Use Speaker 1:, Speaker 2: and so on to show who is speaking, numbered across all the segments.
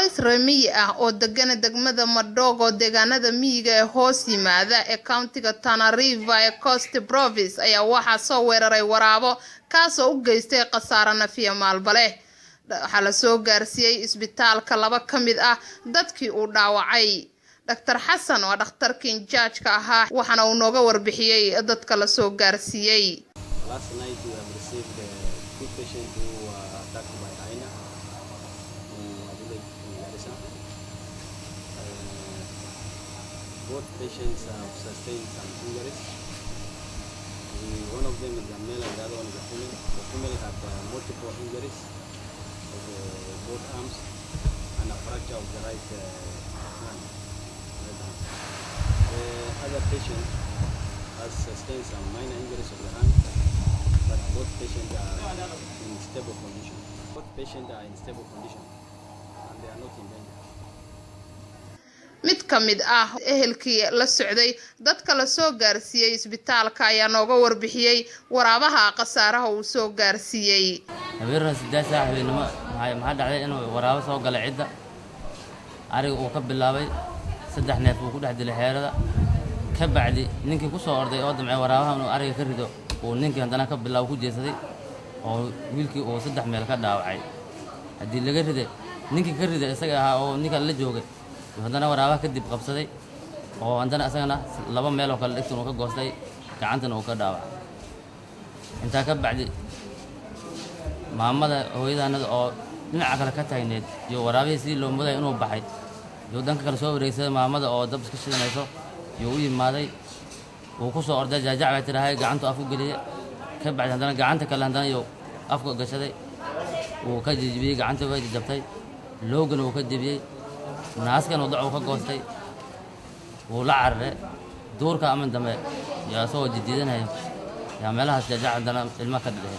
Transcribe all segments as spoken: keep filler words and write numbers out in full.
Speaker 1: qoys rami ah oo degan degmada Madogo deegaanada miyiga ee hoos yimaada ee countiga Tana River ee Coast Province ayaa waxa soo weeraray waraabo kaas oo u geystay khasaare nafiya maalbale waxa la soo gaarsiiyay isbitaalka laba kamid ah dadkii uu dhaawacay Doctor Hassan oo dhakhtarkii judge ka ahaa waxana uu nooga warbixiyay dadka la soo gaarsiiyay.
Speaker 2: Last night we have received a two patients who were attacked by hyena in a village in Garissa. Uh, both patients have sustained some injuries. One of them is a male and the other one is a female. The female had uh, multiple injuries of uh, both arms and a fracture of the right uh, hand. Right hand. The other patient has sustained some minor injuries of the hand, but both patients are in stable condition. Both patients are in stable condition and they are not in danger.
Speaker 1: mid kamid ah ehelkii la socday dadka la soo gaarsiiyay isbitaalka ayaa nooga warbixiyay waraabaha khasaaraha uu soo gaarsiiyay.
Speaker 3: Habeerna saddex saaxiibnimo maxaa dhacday inuu waraabo soo galay cida ariga uu ka bilaabay saddex neef uu ku dhex dilay xeerada ka bacdi ninkii ku soo orday oo damcay waraabaha inuu ariga ka rido uu ninkii hadana ka bilaabo ku jeesaday oo wiilkii uu saddex meel ka dhaawacay hadii laga riday ninkii ka riday isaga ahaa oo ninka la joogay hadana waraabaha ka dib qabsaday oo hadana asagana laba meel oo kala dhigtay uu ka goostay gacantana uu ka dhaawacay inta ka bacdi maamada hooyadanada oo dhinaca kale ka taagneed iyo waraabihii si loo muday inuu baxay iyo danka kale soo wareegsaday maamada oo dab iska shidanayso iyo u yimaaday uu ku soo orday jaajac bay tirahay gacantu afku galiyay ka bacdi hadana gacanta kale hadana iyo afku gashaday uu ka jijibiyay gacanta way jabtay loogana uu ka dibiyay naaskan uu dhac ka goostay uu la carray duurka ama dambe yaa soo jidiidanay yaa meelaha jaajac hadana ilma ka dhigay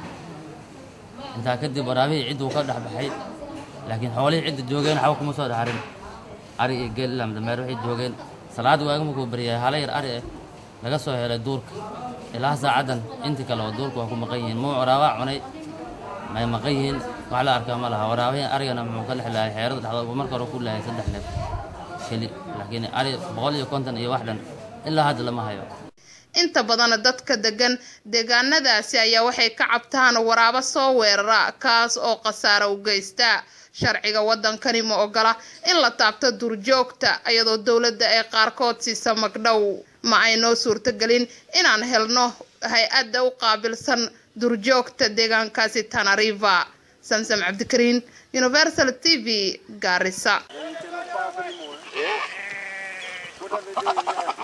Speaker 3: inta ka dib waraabihi cid uu ka dhaxbaxay laakiin xoolihii cid joogeen xaw kuma soo dhaxarin ari iyo geel lam dameer waxay joogeen salaad waagu ku bariyay hal yar ari laga soo helay duurka ilaa saacadan inta kale oo duurka waa ku maqan yihiin muu waraaba cunay may maqan yihiin wax la arkaa ma laha waraabihi arigana muxuu ka leexlay xeerada dhaxdo marka hore ku leeyahay saddex neef kali laakiin ari boqol iyo konton iyo wax dhan ilaa hadda lama hayo.
Speaker 1: inta badan dadka degan deegaanadaasi ayaa waxay ka cabtaan waraabo soo weerara kaas oo khasaare u geysta sharciga wadankani ma ogola in la taabto duurjoogta iyadoo dawladda ay qaarkood siisa magdhow ma ay noo suurtagelin inaan helno hay'adda u qaabilsan duurjoogta deegaankaasi Tana River. Samsam Abdikariin, Universal T V, Garissa.